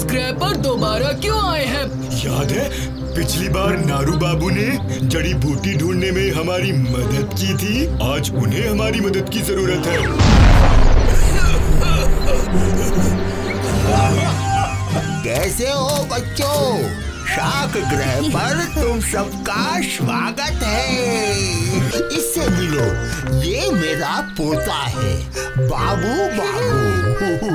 ग्रह पर दोबारा क्यों आए हैं? याद है पिछली बार नारू बाबू ने जड़ी बूटी ढूंढने में हमारी मदद की थी। आज उन्हें हमारी मदद की जरूरत है। कैसे हो बच्चों? शाक ग्रह पर तुम सबका स्वागत है। इससे मिलो, ये मेरा पोता है बाबू बाबू।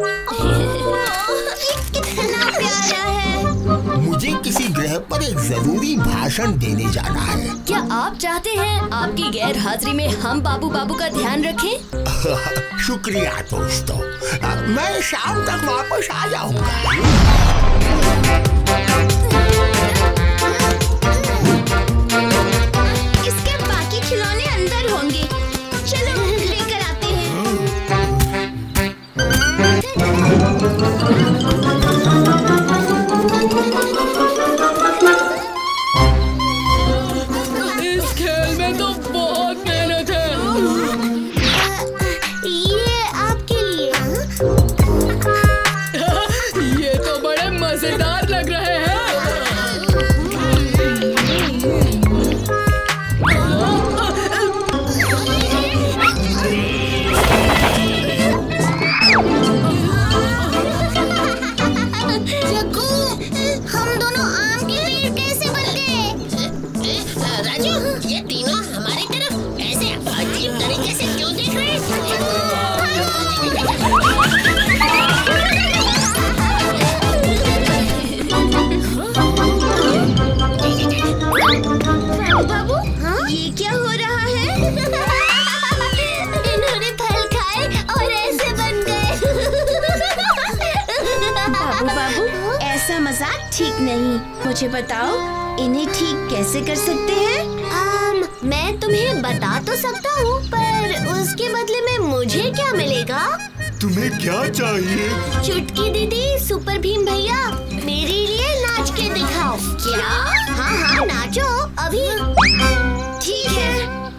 कितना प्यारा है। मुझे किसी ग्रह पर एक जरूरी भाषण देने जाना है। क्या आप चाहते हैं आपकी गैर हाजिरी में हम बाबू बाबू का ध्यान रखें? शुक्रिया दोस्तों, मैं शाम तक वापस आ जाऊंगा। इसके बाकी खिलौने अंदर होंगे, चलो लेकर आते हैं। इस खेल में तो बहुत मेहनत है। ये आपके लिए। ये तो बड़े मजेदार लग रहे हैं। हम दोनों आम के पेड़ कैसे बन गए? राजू, ये तीनों हमारी तरफ ऐसे अजीब तरीके से क्यों देख रहे बाबू, ये क्या हो रहा है? इन्होंने फल खाए और ऐसे बन गए। बाबू, ऐसा मजाक ठीक नहीं। मुझे बताओ, इन्हें ठीक कैसे कर सकते हैं? मैं तुम्हें बता तो सकता हूँ, पर उसके बदले में मुझे क्या मिलेगा? तुम्हें क्या चाहिए? चुटकी दीदी, सुपर भीम भैया, मेरे लिए नाच के दिखाओ। क्या? हाँ हाँ, नाचो अभी। ठीक है।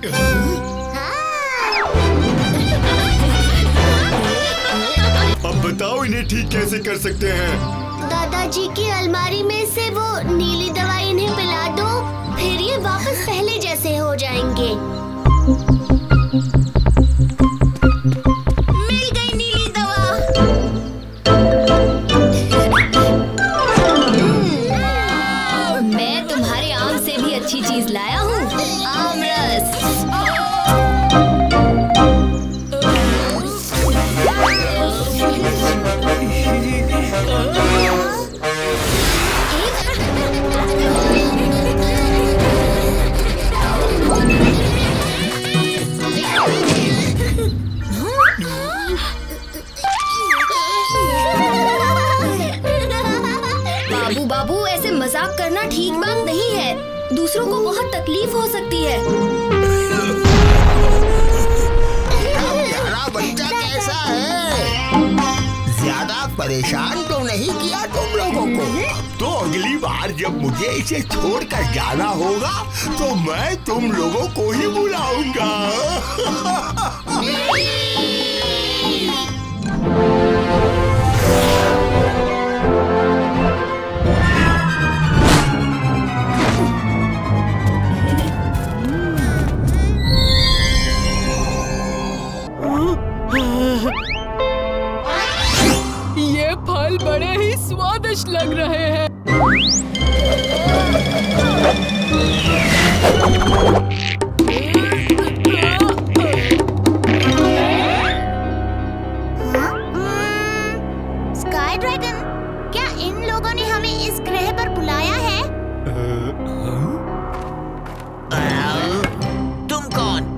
अब बताओ इन्हें ठीक कैसे कर सकते हैं? दादाजी की अलमारी में से वो नीली दवाई इन्हें पिला दो, फिर ये वापस पहले जैसे हो जाएंगे। मिल गई नीली दवा। मैं तुम्हारे आम से भी अच्छी चीज लाया हूँ, आम रस। बाबू बाबू, ऐसे मजाक करना ठीक बात नहीं है। दूसरों को बहुत तकलीफ हो सकती है। मेरा बच्चा कैसा है? ज्यादा परेशान तो नहीं किया तुम लोगों को? तो अगली बार जब मुझे इसे छोड़कर जाना होगा तो मैं तुम लोगों को ही बुलाऊंगा। ये फल बड़े ही स्वादिष्ट लग रहे हैं। स्काई ड्रैगन, क्या इन लोगों ने हमें इस ग्रह पर बुलाया है? तुम कौन?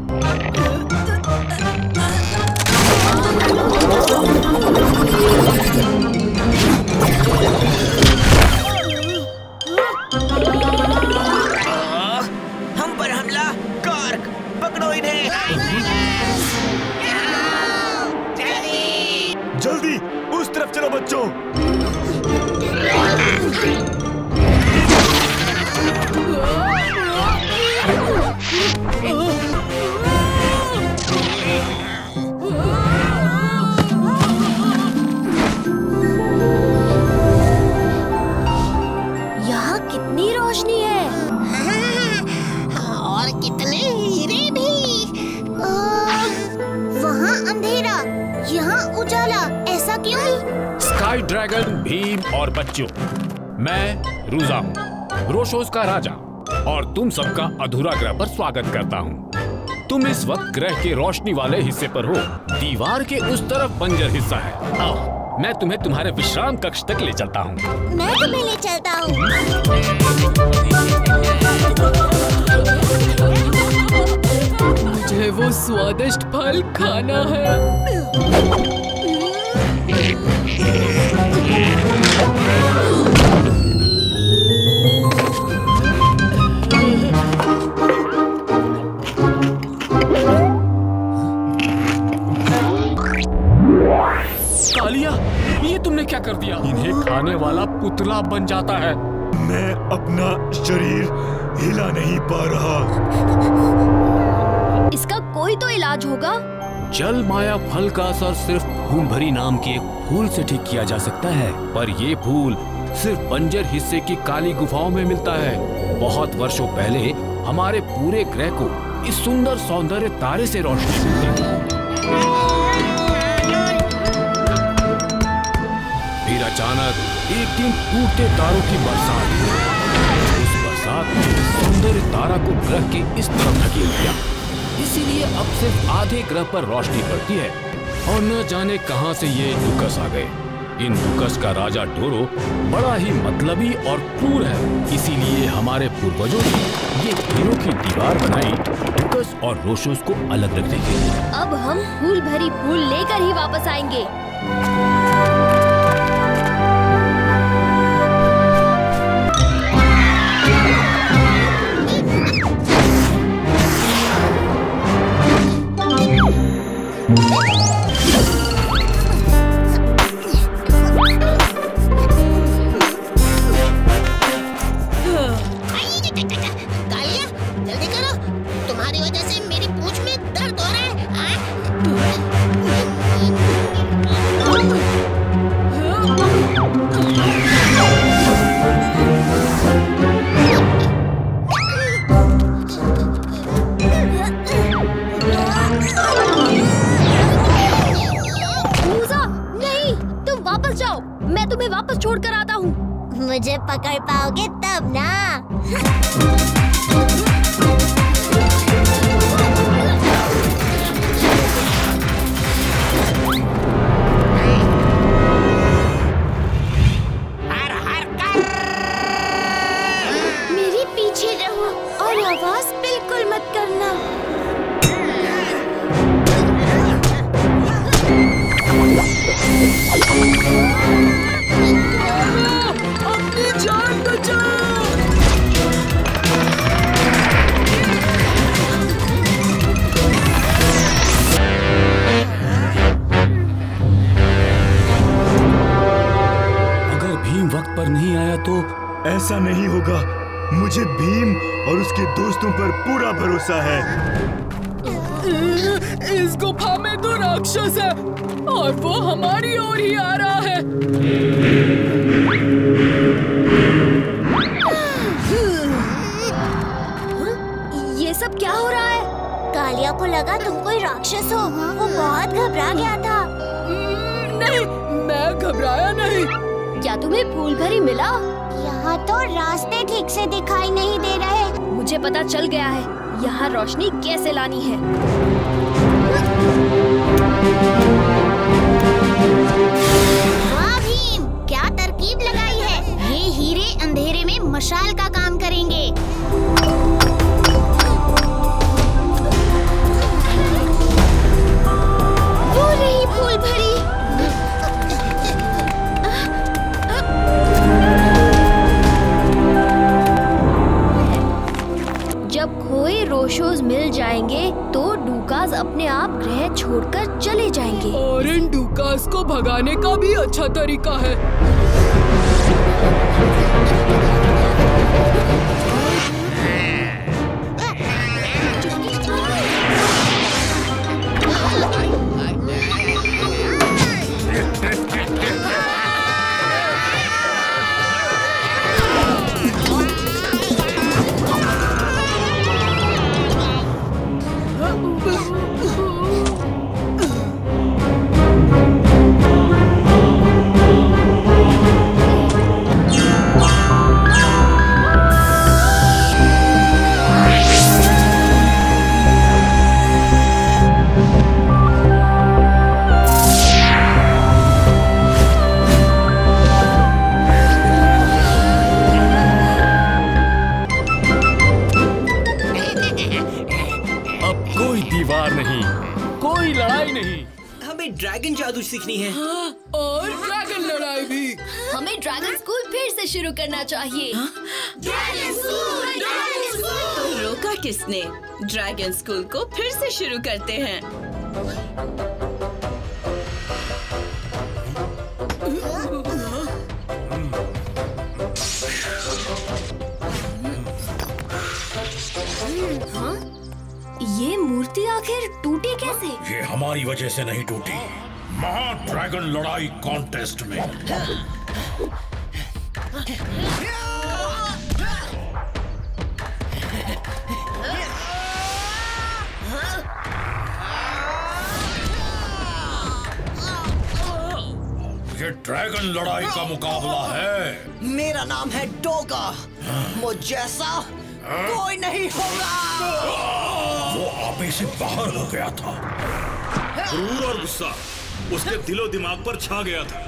हम पर हमला, कार्क, पकड़ो इन्हें। जल्दी उस तरफ चलो बच्चों। भीम और बच्चों, मैं रूजा हूँ, रोशोस का राजा, और तुम सबका अधूरा ग्रह पर स्वागत करता हूँ। तुम इस वक्त ग्रह के रोशनी वाले हिस्से पर हो। दीवार के उस तरफ बंजर हिस्सा है। आओ, मैं तुम्हें तुम्हारे विश्राम कक्ष तक ले चलता हूँ। मैं तुम्हें ले चलता हूँ। मुझे वो स्वादिष्ट फल खाना है। कालिया, ये तुमने क्या कर दिया? इन्हें खाने वाला पुतला बन जाता है। मैं अपना शरीर हिला नहीं पा रहा। इसका कोई तो इलाज होगा। जल माया फल का असर सिर्फ फूल भरी नाम के एक फूल से ठीक किया जा सकता है, पर ये फूल सिर्फ बंजर हिस्से की काली गुफाओं में मिलता है। बहुत वर्षों पहले हमारे पूरे ग्रह को इस सुंदर सौंदर्य तारे से रोशनी मिलती थी। फिर अचानक एक दिन टूटते तारों की बरसात हुई। उस बरसात ने सौंदर्य तारा को ग्रह के इस तरफ धकेल दिया। इसीलिए अब सिर्फ आधे ग्रह पर रोशनी पड़ती है, और न जाने कहां से ये डुकस आ गए। इन डुकस का राजा डोरो बड़ा ही मतलबी और क्रूर है, इसीलिए हमारे पूर्वजों ने ये हीरो की दीवार बनाई डुकस और रोशोस को अलग रखने के लिए। अब हम फूल भरी फूल लेकर ही वापस आएंगे। मुझे पकड़ पाओगे तब ना। मेरे पीछे रहो और आवाज बिल्कुल मत करना। जान बचाओ। अगर भीम वक्त पर नहीं आया तो? ऐसा नहीं होगा। मुझे भीम और उसके दोस्तों पर पूरा भरोसा है। इस गुफा में तो राक्षस है और वो हमारी ओर ही आ रहा है। ये सब क्या हो रहा है? कालिया को लगा तुम कोई राक्षस हो। वो बहुत घबरा गया था। नहीं, मैं घबराया नहीं। क्या तुम्हें फूल भरी मिला? यहाँ तो रास्ते ठीक से दिखाई नहीं दे रहे। मुझे पता चल गया है यहाँ रोशनी कैसे लानी है। वाह भीम, क्या तरकीब लगाई है। ये हीरे अंधेरे में मशाल का काम करेंगे। वो रही फूल भरी। जब खोए रोशोस मिल जाएंगे तो डूकास अपने आप ग्रह छोड़कर चले जाएंगे। और इन डूकास को भगाने का भी अच्छा तरीका है। नहीं, कोई लड़ाई नहीं। हमें ड्रैगन जादू सीखनी है। हाँ, और ड्रैगन लड़ाई भी। हमें ड्रैगन स्कूल फिर से शुरू करना चाहिए। Dragon school, dragon school. तो रोका किसने? ड्रैगन स्कूल को फिर से शुरू करते हैं। ये मूर्ति आखिर टूटी कैसे? ये हमारी वजह से नहीं टूटी, महा ड्रैगन लड़ाई कॉन्टेस्ट में। ये ड्रैगन लड़ाई का मुकाबला है। मेरा नाम है डोगा। मुझ जैसा कोई नहीं होगा। वो आपे से बाहर हो गया था। क्रूर और गुस्सा उसके दिलो दिमाग पर छा गया था।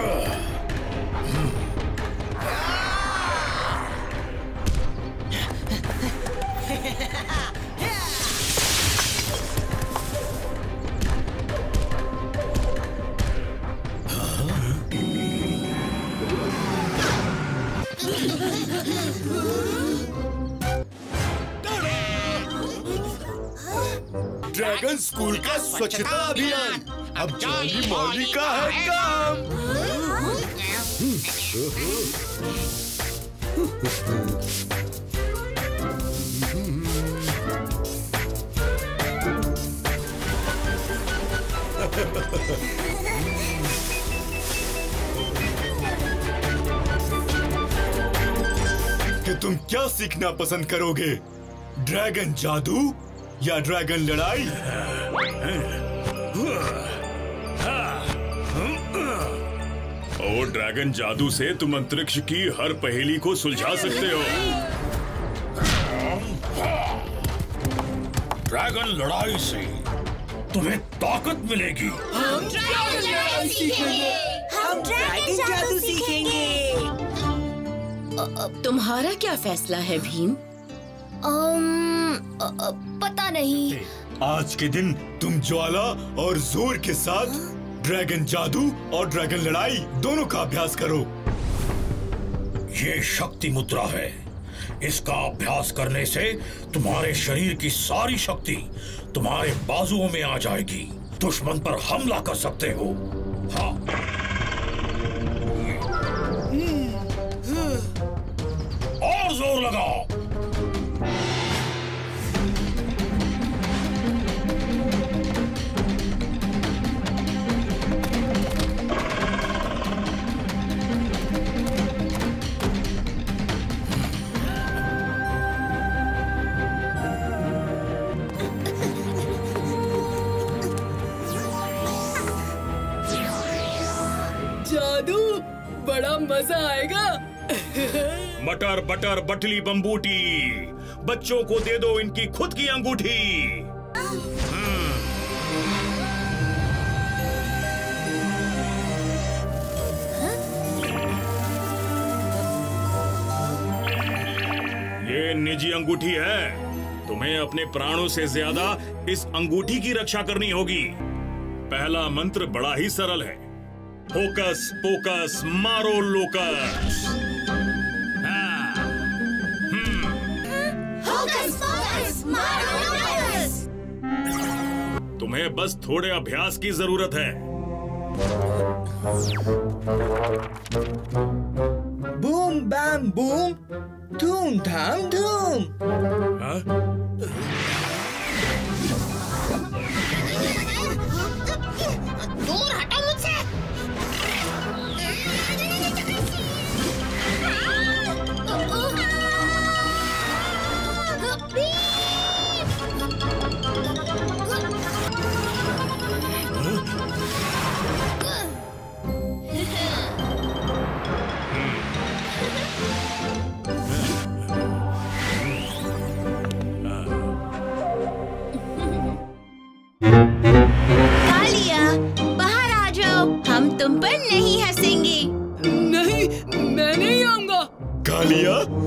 ड्रैगन स्कूल का स्वच्छता अभियान अब जॉली मॉली का है काम। कि तुम क्या सीखना पसंद करोगे, ड्रैगन जादू या ड्रैगन लड़ाई? और ड्रैगन जादू से तुम अंतरिक्ष की हर पहेली को सुलझा सकते हो। ड्रैगन लड़ाई से तुम्हें ताकत मिलेगी। हम ड्रैगन लड़ाई सीखेंगे। हम ड्रैगन जादू सीखेंगे। तुम्हारा क्या फैसला है भीम? पता नहीं। आज के दिन तुम ज्वाला और जोर के साथ ड्रैगन जादू और ड्रैगन लड़ाई दोनों का अभ्यास करो। ये शक्ति मुद्रा है। इसका अभ्यास करने से तुम्हारे शरीर की सारी शक्ति तुम्हारे बाजुओं में आ जाएगी। दुश्मन पर हमला कर सकते हो। हाँ। और जोर लगाओ। जादू बड़ा मजा आएगा। मटर बटर बटली बम्बूटी, बच्चों को दे दो इनकी खुद की अंगूठी। ये निजी अंगूठी है। तुम्हें अपने प्राणों से ज्यादा इस अंगूठी की रक्षा करनी होगी। पहला मंत्र बड़ा ही सरल है, होकस पोकस मारो लोकस। होकस पोकस मारो लोकस। तुम्हें बस थोड़े अभ्यास की जरूरत है। बूम बैम बूम, धूम धाम धूम। दूर हटो मुझसे।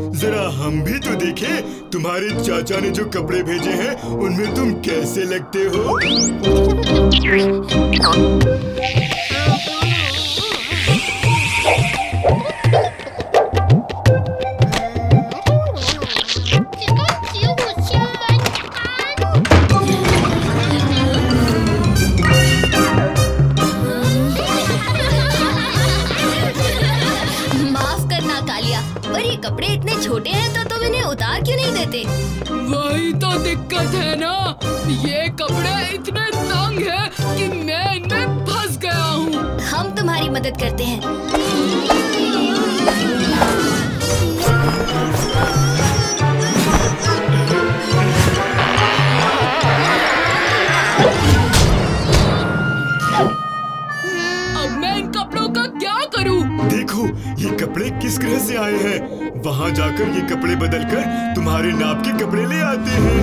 जरा हम भी तो देखें तुम्हारे चाचा ने जो कपड़े भेजे हैं उनमें तुम कैसे लगते हो। कपड़े इतने छोटे हैं तो तुम इन्हें उतार क्यों नहीं देते? वही तो दिक्कत है ना, ये कपड़े इतने तंग हैं कि मैं इनमें फंस गया हूँ। हम तुम्हारी मदद करते हैं। अब मैं इन कपड़ों का क्या करूँ? देखो ये कपड़े किस ग्रह से आए हैं। वहाँ जाकर ये कपड़े बदलकर तुम्हारे नाप के कपड़े ले आते हैं।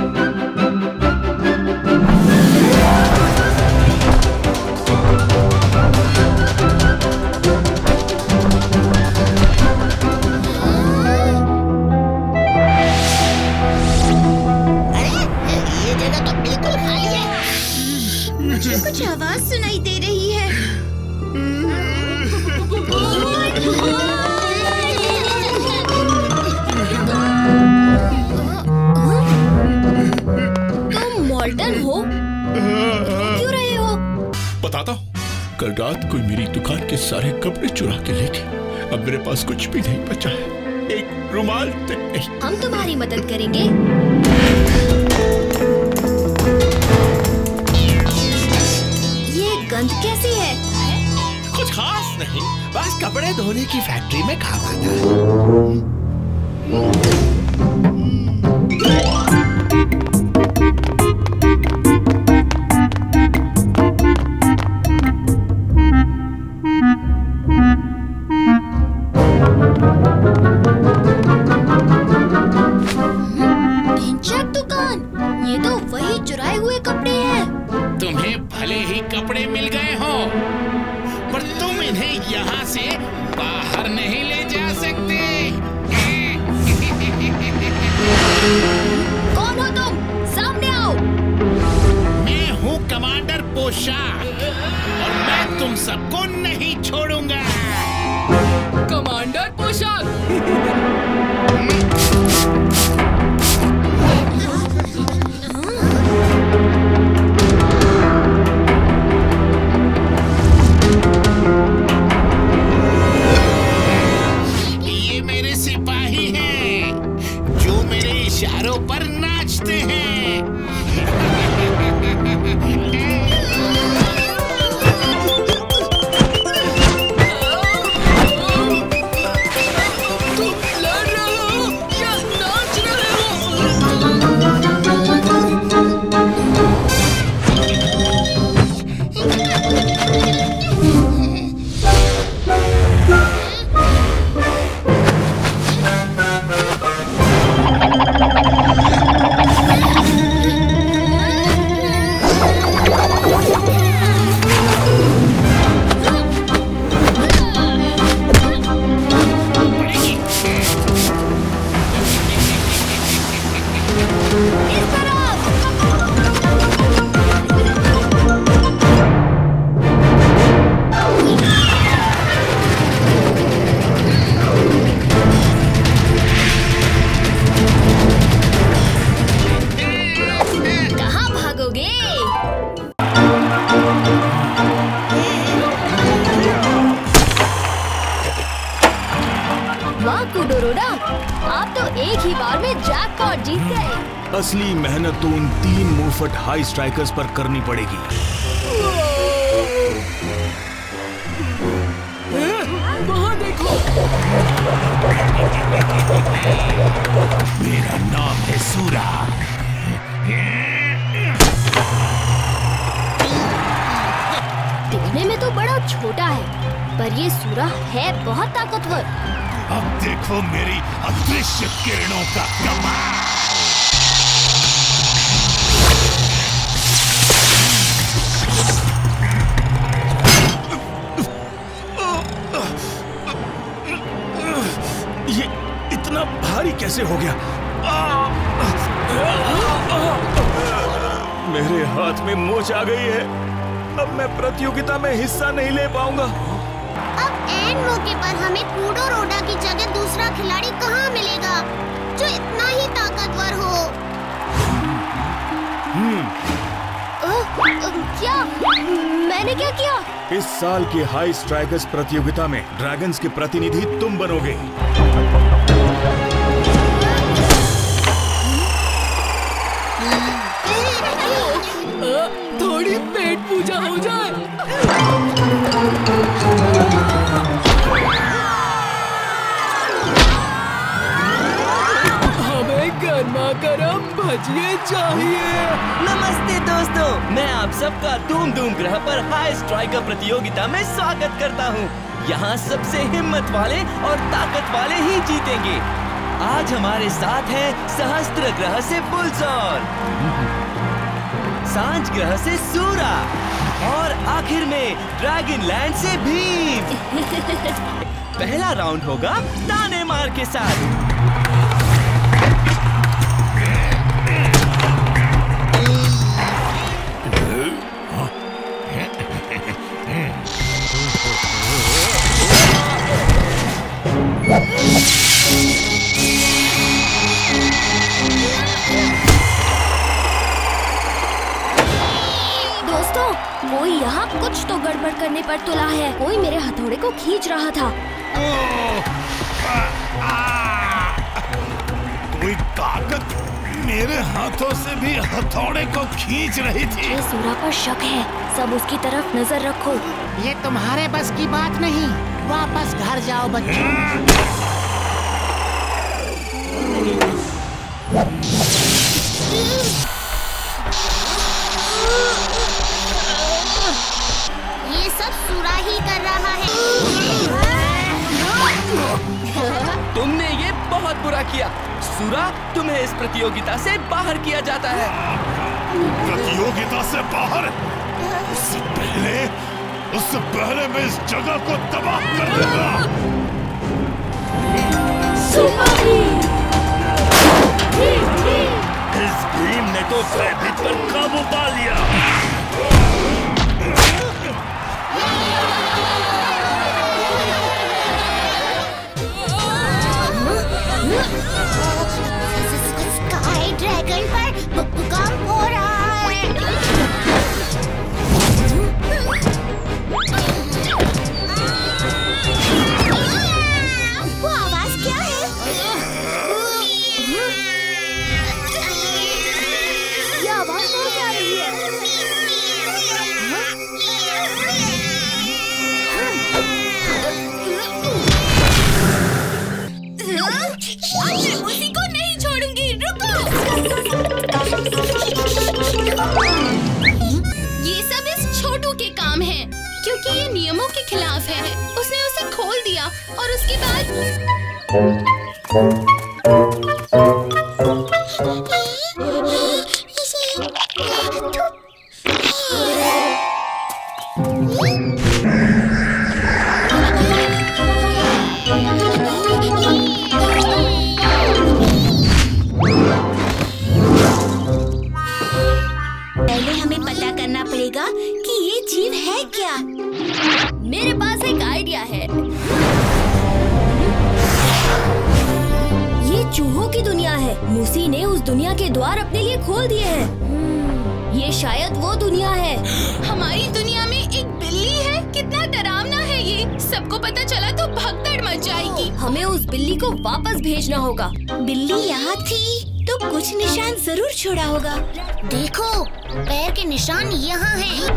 अरे ये जगह तो बिल्कुल खाली है। मुझे कुछ आवाज सुनाई दे रही है। तुम मॉल्टन हो? क्यों रहे हो? बताता हूँ। कल रात कोई मेरी दुकान के सारे कपड़े चुरा के ले गए। अब मेरे पास कुछ भी नहीं बचा है, एक रुमाल तक नहीं। हम तुम्हारी मदद करेंगे। ये गंध कैसी है? कुछ खास नहीं, बस कपड़े धोने की फैक्ट्री में काम आता है। दुकान, ये तो वही चुराए हुए कपड़े हैं। तुम्हें भले ही कपड़े मिल गए हो, पर तुम इन्हें यहाँ से बाहर नहीं ले जा सकते। कौन हो तुम? सामने आओ। मैं हूँ कमांडर पोशाक और मैं तुम सबको नहीं छोड़ूंगा। कमांडर पोशाक? इशारों पर नाचते हैं। तुम लड़ रहे हो या नाच रहे आप तो एक ही बार में जैकपॉट जीत गए। असली मेहनत तो उन 3 मुंहफट हाई स्ट्राइकर्स पर करनी पड़ेगी। वहाँ देखो। मेरा नाम है सूरा। दिखने में तो बड़ा छोटा है, पर ये सूरा है बहुत ताकतवर। अब देखो मेरी अदृश्य किरणों का कमाल। ये इतना मेरे हाथ में मोच आ गई है। अब मैं प्रतियोगिता में हिस्सा नहीं ले पाऊंगा। अब एन मौके पर हमें कूडो रोडा की जगह दूसरा खिलाड़ी कहाँ मिलेगा जो इतना ही ताकतवर हो? क्या? मैंने क्या किया? इस साल की हाई स्ट्राइकर्स प्रतियोगिता में ड्रैगन्स के प्रतिनिधि तुम बनोगे। थोड़ी पेट पूजा हो जाए। हमें गर्मा गर्म भजिए चाहिए। नमस्ते दोस्तों, मैं आप सबका धूम धूम ग्रह पर हाई स्ट्राइकर प्रतियोगिता में स्वागत करता हूँ। यहाँ सबसे हिम्मत वाले और ताकत वाले ही जीतेंगे। आज हमारे साथ है सहस्त्र ग्रह से बुलजॉर, सांझ ग्रह से सूरा और आखिर में ड्रैगन लैंड से भीम। पहला राउंड होगा ताने मार के साथ। कोई यहाँ कुछ तो गड़बड़ करने पर तुला है। कोई मेरे हथौड़े को खींच रहा था। कोई ताकत मेरे हाथों से भी हथौड़े को खींच रही थी। ये सूरा पर शक है, सब उसकी तरफ नजर रखो। ये तुम्हारे बस की बात नहीं, वापस घर जाओ बच्चों। ये सब सूरा ही कर रहा है। तुमने ये बहुत बुरा किया। सूरा, तुम्हें इस प्रतियोगिता से बाहर किया जाता है। प्रतियोगिता से बाहर? उससे पहले मैं इस जगह को तबाह कर दूंगा। इस भीम ने तो भयभीत पर काबू पा लिया। स्काई ड्रैगन पर भूकंप हो रहा है। वो आवाज क्या है? ये आवाज कहाँ से आ रही है? मैं उसी को नहीं छोड़ूंगी, रुको। ये सब इस छोटू के काम है, क्योंकि ये नियमों के खिलाफ है। उसने उसे खोल दिया और उसके बाद पहले हमें पता करना पड़ेगा कि ये जीव है क्या। मेरे पास एक आइडिया है। ये चूहों की दुनिया है। मूसी ने उस दुनिया के द्वार अपने लिए खोल दिए हैं। ये शायद वो दुनिया है। हमारी दुनिया में एक बिल्ली है। कितना डरावना है ये। सबको पता चला तो भगदड़ मच जाएगी। हमें उस बिल्ली को वापस भेजना होगा। बिल्ली यहाँ थी तो कुछ निशान जरूर छोड़ा होगा। देखो, पैर के निशान यहाँ हैं।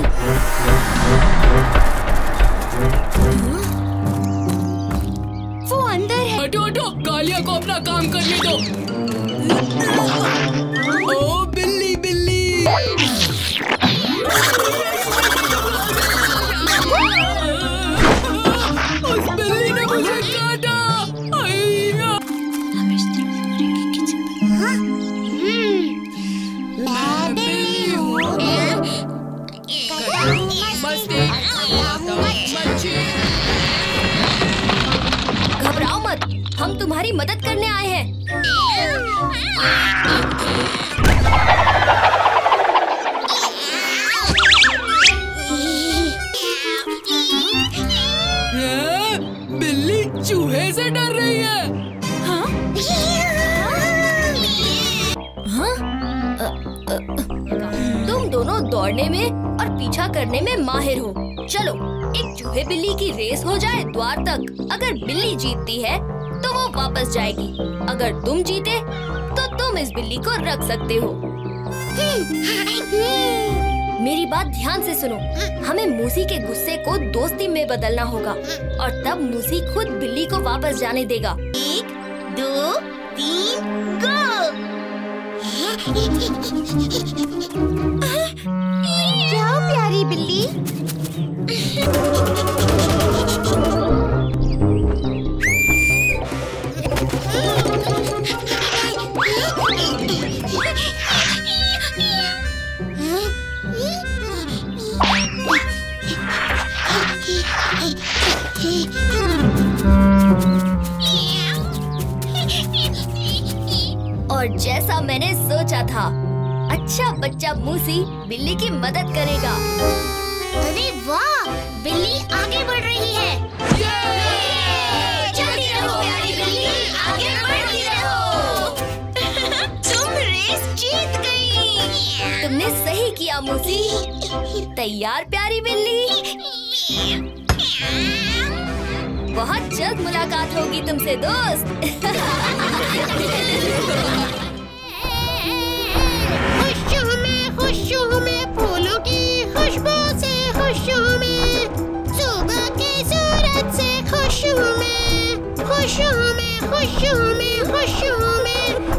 वो अंदर है। हटो हटो, कालिया को अपना काम करने दो। ओ बिल्ली बिल्ली। उस बिल्ली ने मुझे काटा। मैं बिल्ली हूँ। घबराओ मत, हम तुम्हारी मदद करने आए हैं। तुम दोनों दौड़ने में और पीछा करने में माहिर हो। चलो एक चूहे बिल्ली की रेस हो जाए द्वार तक। अगर बिल्ली जीतती है तो वो वापस जाएगी, अगर तुम जीते तो तुम इस बिल्ली को रख सकते हो। मेरी बात ध्यान से सुनो। हमें मूसी के गुस्से को दोस्ती में बदलना होगा और तब मूसी खुद बिल्ली को वापस जाने देगा। 1, 2, 3, गो! जाओ प्यारी बिल्ली। और जैसा मैंने सोचा था, अच्छा बच्चा मूसी बिल्ली की मदद करेगा। अरे वाह, बिल्ली आगे बढ़ रही है। जल्दी रहो प्यारी बिल्ली, आगे बढ़ती रहो। तुम रेस जीत गई। तुमने सही किया मूसी। तैयार प्यारी बिल्ली? बहुत जल्द मुलाकात होगी तुमसे दोस्त। खुशबू में फूलों की खुशबू से, खुशबू में सुबह की सूरज से, खुशबू में, खुशबू में, खुशबू में, खुशबू में।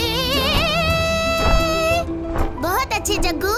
बहुत अच्छे जग्गू।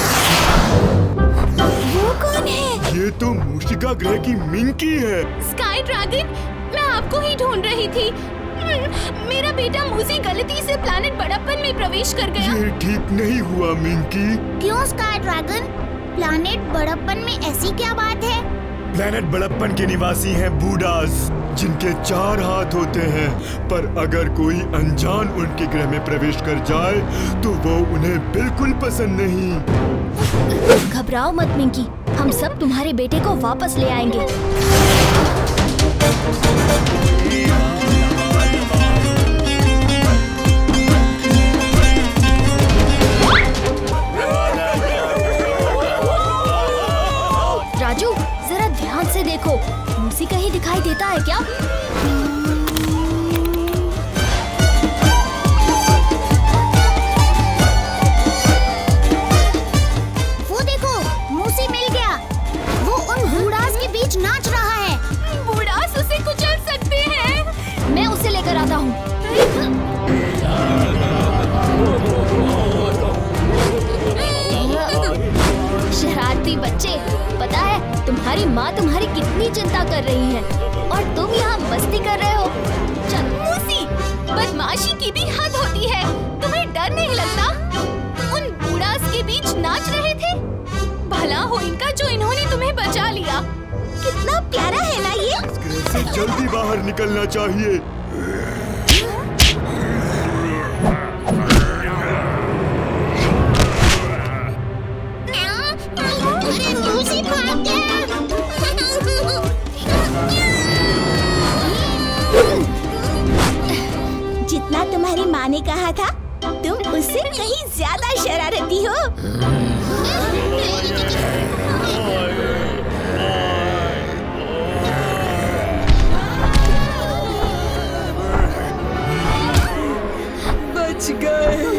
वो कौन है? ये तो मूशिका ग्रह की मिंकी है। स्काई ड्रैगन, मैं आपको ही ढूंढ रही थी। मेरा बेटा मूसी गलती से प्लैनेट बड़प्पन में प्रवेश कर गया। ये ठीक नहीं हुआ मिंकी। क्यों स्काई ड्रैगन? प्लैनेट बड़प्पन में ऐसी क्या बात है? प्लैनेट बड़प्पन के निवासी हैं बूढ़ास, जिनके 4 हाथ होते हैं, पर अगर कोई अनजान उनके ग्रह में प्रवेश कर जाए तो वो उन्हें बिल्कुल पसंद नहीं। घबराओ मत मिंकी, हम सब तुम्हारे बेटे को वापस ले आएंगे। राजू, जरा ध्यान से देखो, मूसी कहीं दिखाई देता है क्या? वो देखो, मूसी मिल गया। वो उन बूढ़ास के बीच नाच रहा है। बूढ़ास उसे कुचल सकते हैं। मैं उसे लेकर आता हूँ। शरारती बच्चे, पता है तुम्हारी माँ तुम्हारी कितनी चिंता कर रही है और तुम यहाँ मस्ती कर रहे हो। चलो मूसी, बदमाशी की भी हद होती है। तुम्हें डर नहीं लगता? उन बूढ़ास के बीच नाच रहे थे। भला हो इनका जो इन्होंने तुम्हें बचा लिया। कितना प्यारा है ना ये। इस ग्रह से जल्दी बाहर निकलना चाहिए। मूसी भाग गया। जितना तुम्हारी माँ ने कहा था, तुम उससे कहीं ज्यादा शरारती हो। बच गए।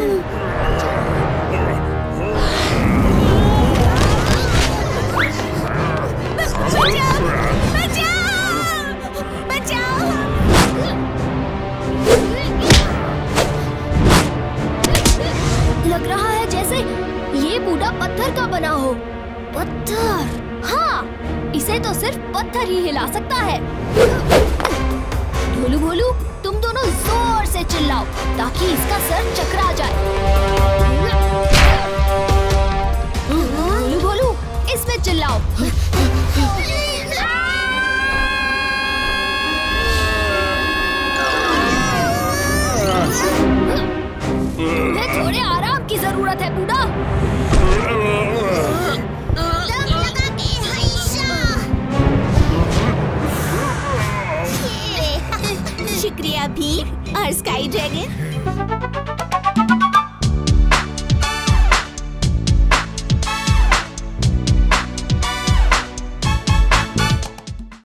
लग रहा है जैसे ये बूढ़ा पत्थर का बना हो। पत्थर? हाँ, इसे तो सिर्फ पत्थर ही हिला सकता है। भोलू भोलू, तुम दोनों जोर से चिल्लाओ ताकि इसका सर चकरा जाए। भोलू भोलू, इसमें चिल्लाओ। तुम्हें थोड़े आराम की जरूरत है बूढ़ा। शुक्रिया भीम और स्काई ड्रैगन।